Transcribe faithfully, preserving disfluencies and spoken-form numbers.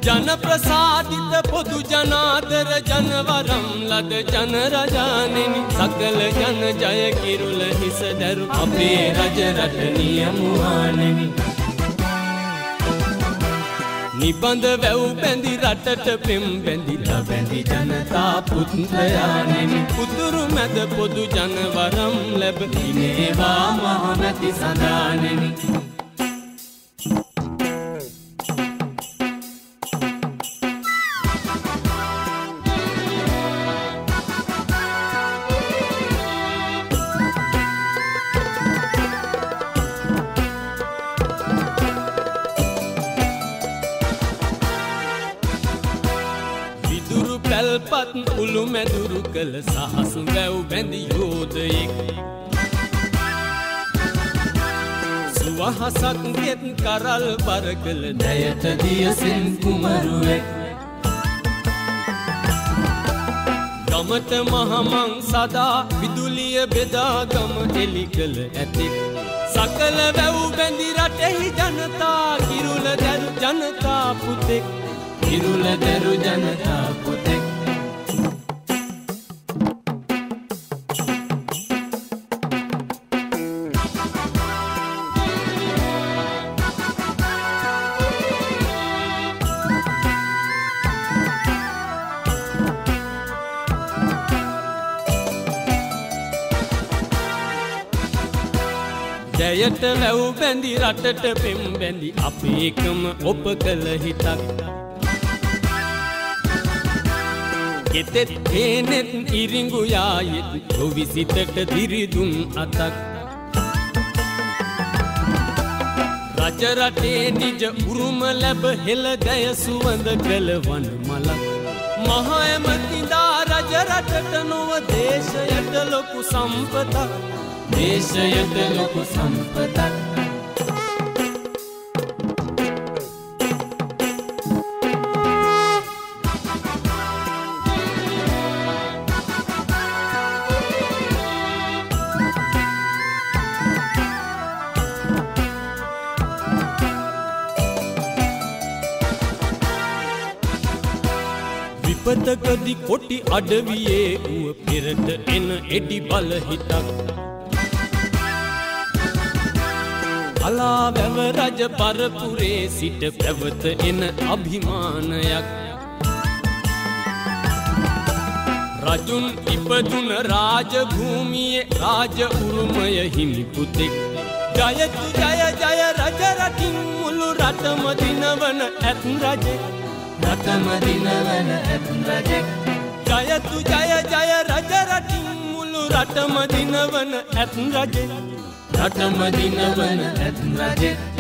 ජන ප්‍රසාදිත පොදු ජනාදර ජනවරම් ලද ජන රජානෙනි සකල ජන ජය කිරුල හිස දරු අපේ රජ රට නියමුවානෙනි නිබඳ වැව් බැඳි රටට පෙම් බැඳිලා බැඳි ජනතා පුත්‍රයානෙනි උතුරු මැද පොදු ජනවරම් ලැබ දිනේවා මහමැති සඳානෙනි පැල්පත් උළු මැදුරු කළ සහසු වැව් බැඳි යෝධයෙක් සුවහසක් ගෙත් කරල් බර කළ දැයට දියසෙන් කුමරුවෙක් ගමට මහමං සදා විදුලිය බෙදා ගම එලි කළ ඇතෙක් සකල වැව් බැඳි රටෙහි ජනතා කිරුල දැරු ජනතා පුතෙක් කිරුල දැරු ජනතා පුතෙක් ජයට වැව් බැඳි රටට පෙම් බැඳි අපේකම ඔප කළ හිතක් ගෙතෙත් හේනෙත් ඉරිඟු යායෙත් ගොවිසිතට දිරිදුන් අතක් රජ රටේ නිජ උරුම ලැබ හෙළ දැය සුවඳ කළ වන මලක් මහ ඇමතිදා රජ රටට නොව දේශයට ලොකු සම්පතක් දේශයට ලොකු සම්පතක් විපතකදි කොටි අඩවියේ උව පෙරට එන එඩි බල හිතක් අලා වැව රජ පරපුරේ සිට පැවත එන අභිමානයක් රජුන් ඉපදුන රාජ භූමියේ රාජ උරුමය හිමි පුතෙක් ජයතු ජය ජය රජ රටින් මුළු රටම දිනවන ඇත් රජෙක් රටම දිනවන ඇත් රජෙක් ජයතු ජය ජය රජ රටින් මුළු රටම දිනවන ඇත් රජෙක් රටම දිනවන ඇත් රජෙක්